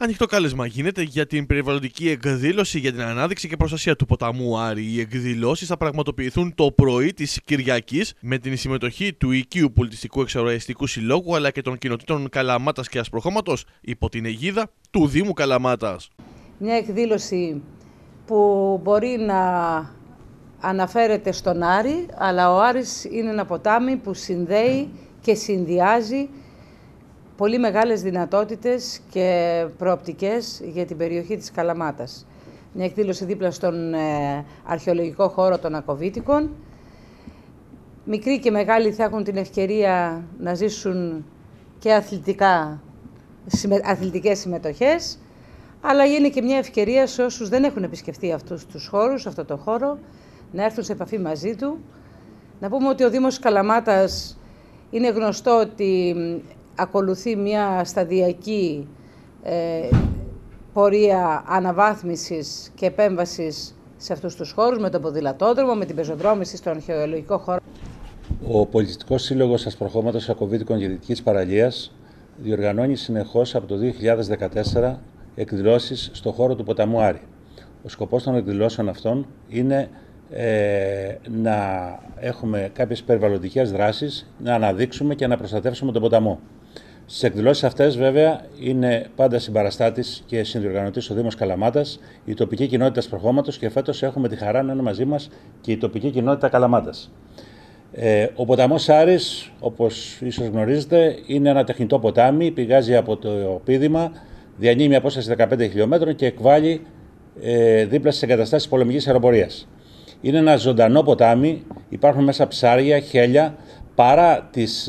Ανοιχτό κάλεσμα γίνεται για την περιβαλλοντική εκδήλωση για την ανάδειξη και προστασία του ποταμού Άρη. Οι εκδηλώσεις θα πραγματοποιηθούν το πρωί της Κυριακής με την συμμετοχή του Οικείου Πολιτιστικού Εξοραϊστικού Συλλόγου αλλά και των κοινοτήτων Καλαμάτας και Ασπροχώματος υπό την αιγίδα του Δήμου Καλαμάτας. Μια εκδήλωση που μπορεί να αναφέρεται στον Άρη, αλλά ο Άρης είναι ένα ποτάμι που συνδέει και συνδυάζει πολύ μεγάλες δυνατότητες και προοπτικές για την περιοχή της Καλαμάτας. Μια εκδήλωση δίπλα στον αρχαιολογικό χώρο των Ακοβίτικων. Μικροί και μεγάλοι θα έχουν την ευκαιρία να ζήσουν και αθλητικές συμμετοχές, αλλά είναι και μια ευκαιρία σε όσους δεν έχουν επισκεφτεί αυτούς τους χώρους, αυτό το χώρο, να έρθουν σε επαφή μαζί του. Να πούμε ότι ο Δήμος Καλαμάτας είναι γνωστό ότι ακολουθεί μια σταδιακή πορεία αναβάθμισης και επέμβασης σε αυτούς τους χώρους, με τον ποδηλατόδρομο, με την πεζοδρόμηση στον αρχαιολογικό χώρο. Ο Πολιτιστικός Σύλλογος Ασπροχώματος Ακοβίτικων και Δυτικής Παραλίας διοργανώνει συνεχώς από το 2014 εκδηλώσεις στον χώρο του ποταμού Άρη. Ο σκοπός των εκδηλώσεων αυτών είναι να έχουμε κάποιες περιβαλλοντικές δράσεις, να αναδείξουμε και να προστατεύσουμε τον ποταμό. Στις εκδηλώσεις αυτές βέβαια είναι πάντα συμπαραστάτης και συνδιοργανωτής ο Δήμος Καλαμάτας, η τοπική κοινότητα Ασπροχώματος και φέτος έχουμε τη χαρά να είναι μαζί μας και η τοπική κοινότητα Καλαμάτας. Ο ποταμός Άρης, όπως ίσως γνωρίζετε, είναι ένα τεχνητό ποτάμι, πηγάζει από το Πίδημα, διανύει μια απόσταση 15 χιλιόμετρων και εκβάλλει δίπλα στις εγκαταστάσεις πολεμικής αεροπορίας. Είναι ένα ζωντανό ποτάμι, υπάρχουν μέσα ψάρια, χέλια, παρά τις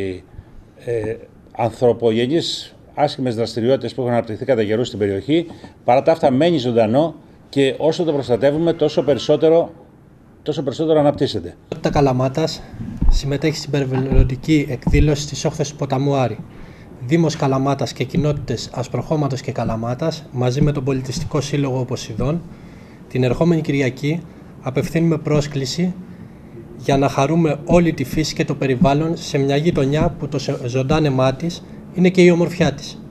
ανθρωπογενείς άσχημες δραστηριότητες που έχουν αναπτυχθεί κατά καιρούς στην περιοχή, παρά τα αυτά μένει ζωντανό και όσο το προστατεύουμε τόσο περισσότερο αναπτύσσεται. Η κοινότητα Καλαμάτας συμμετέχει στην περιβαλλοντική εκδήλωση της όχθης του ποταμού Άρη. Δήμος Καλαμάτας και κοινότητες Ασπροχώματος και Καλαμάτας, μαζί με τον Πολιτιστικό Σύλλογο Ποσειδών, την ερχόμενη Κυριακή απευθύνουμε πρόσκληση για να χαρούμε όλη τη φύση και το περιβάλλον σε μια γειτονιά που το ζωντάνεμά της είναι και η ομορφιά της.